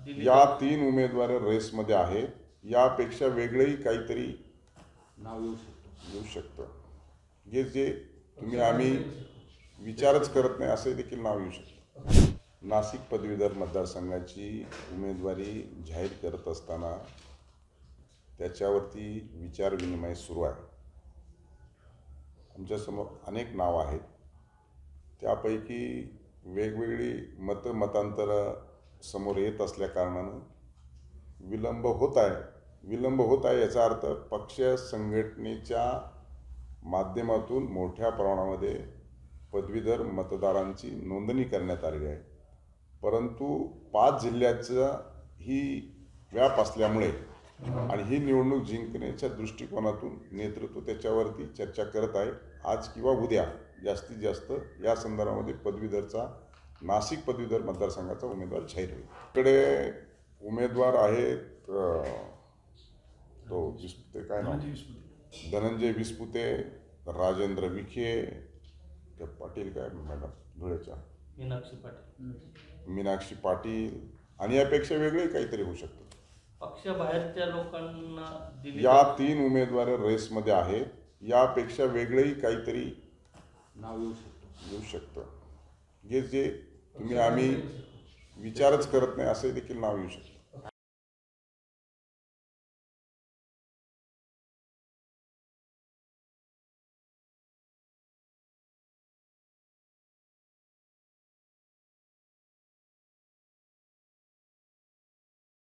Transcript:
या 3 उमेदवार रेसमध्ये आहेत. यापेक्षा वेगळंही काहीतरी नाव येऊ शकतं. जे तुम्ही आम्ही विचारच करत नाही असे देखील नाव येऊ शकतं. नाशिक पदवीधर मतदारसंघाची उमेदवारी जाहीर करत असताना त्याच्यावरती विचारविनिमय सुरू आहे. आमच्यासमोर अनेक नावं आहेत. त्यापैकी वेगवेगळी मतांतरं समोर येत असल्या कारणानं विलंब होत आहे याचा अर्थ पक्ष संघटनेच्या माध्यमातून मोठ्या प्रमाणामध्ये पदवीधर मतदारांची नोंदणी करण्यात आलेली आहे. परंतु 5 जिल्ह्याचा ही व्याप असल्यामुळे आणि ही निवडणूक जिंकण्याच्या दृष्टिकोनातून नेतृत्व त्याच्यावरती चर्चा करत आहे. आज किंवा उद्या जास्तीत जास्त या संदर्भामध्ये नाशिक पदवीधर मतदारसंघाचा उमेदवार जाहीर होईल. इकडे उमेदवार आहेत तो विस्पुते काय नाव धनंजय विस्पुते, राजेंद्र विखे, त्या पाटील काय मॅडम धुळेच्या मीनाक्षी पाटील आणि यापेक्षा वेगळे काहीतरी होऊ शकतं. पक्षाबाहेरच्या लोकांना या 3 उमेदवार रेसमध्ये आहेत. यापेक्षा वेगळंही काहीतरी नाव येऊ शकतं. जे तुम्ही आम्ही विचारच करत नाही असे देखील नाव येऊ शकतं.